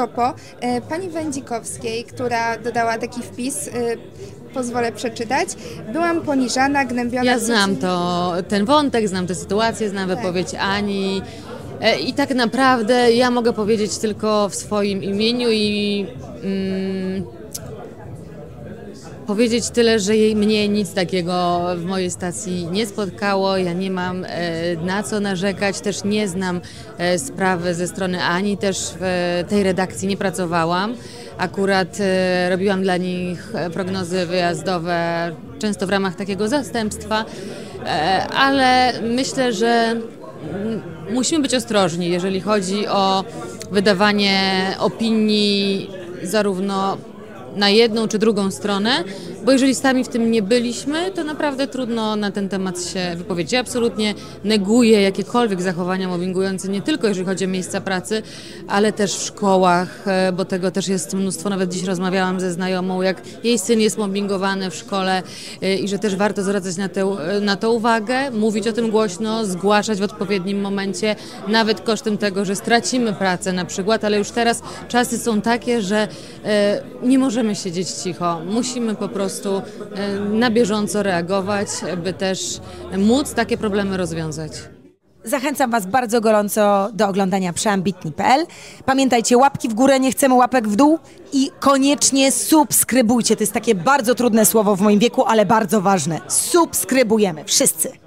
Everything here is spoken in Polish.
propos pani Wędzikowskiej, która dodała taki wpis, pozwolę przeczytać. Byłam poniżana, gnębiona... Ja znam ten wątek, znam tę sytuację, znam wypowiedź Ani i tak naprawdę ja mogę powiedzieć tylko w swoim imieniu i powiedzieć tyle, że mnie nic takiego w mojej stacji nie spotkało, ja nie mam na co narzekać, też nie znam sprawy ze strony Ani, też w tej redakcji nie pracowałam. Akurat robiłam dla nich prognozy wyjazdowe, często w ramach takiego zastępstwa, ale myślę, że musimy być ostrożni, jeżeli chodzi o wydawanie opinii zarówno na jedną czy drugą stronę, bo jeżeli sami w tym nie byliśmy, to naprawdę trudno na ten temat się wypowiedzieć. Ja absolutnie neguję jakiekolwiek zachowania mobbingujące, nie tylko jeżeli chodzi o miejsca pracy, ale też w szkołach, bo tego też jest mnóstwo. Nawet dziś rozmawiałam ze znajomą, jak jej syn jest mobbingowany w szkole i że też warto zwracać na to uwagę, mówić o tym głośno, zgłaszać w odpowiednim momencie, nawet kosztem tego, że stracimy pracę na przykład, ale już teraz czasy są takie, że nie możemy siedzieć cicho. Musimy po prostu na bieżąco reagować, by też móc takie problemy rozwiązać. Zachęcam Was bardzo gorąco do oglądania przeambitni.pl. Pamiętajcie, łapki w górę, nie chcemy łapek w dół i koniecznie subskrybujcie. To jest takie bardzo trudne słowo w moim wieku, ale bardzo ważne. Subskrybujemy wszyscy.